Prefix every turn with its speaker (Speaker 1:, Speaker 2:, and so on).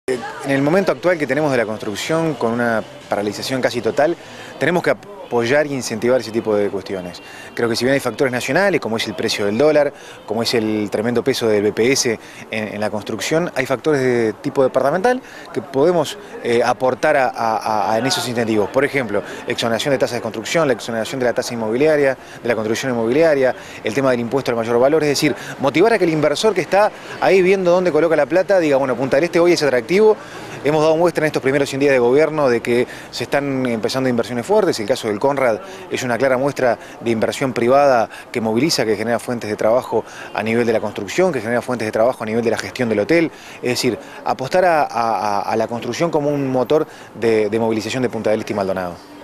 Speaker 1: En el momento actual que tenemos de la construcción, con una paralización casi total, tenemos que apoyar e incentivar ese tipo de cuestiones. Creo que si bien hay factores nacionales, como es el precio del dólar, como es el tremendo peso del BPS en la construcción, hay factores de tipo departamental que podemos aportar en esos incentivos. Por ejemplo, exoneración de tasas de construcción, la exoneración de la tasa inmobiliaria, de la construcción inmobiliaria, el tema del impuesto al mayor valor, es decir, motivar a que el inversor que está ahí viendo dónde coloca la plata diga, bueno, Punta del Este hoy es atractivo. Hemos dado muestra en estos primeros 100 días de gobierno de que se están empezando inversiones fuertes. El caso del Conrad es una clara muestra de inversión privada que moviliza, que genera fuentes de trabajo a nivel de la construcción, que genera fuentes de trabajo a nivel de la gestión del hotel. Es decir, apostar a la construcción como un motor de movilización de Punta del Este y Maldonado.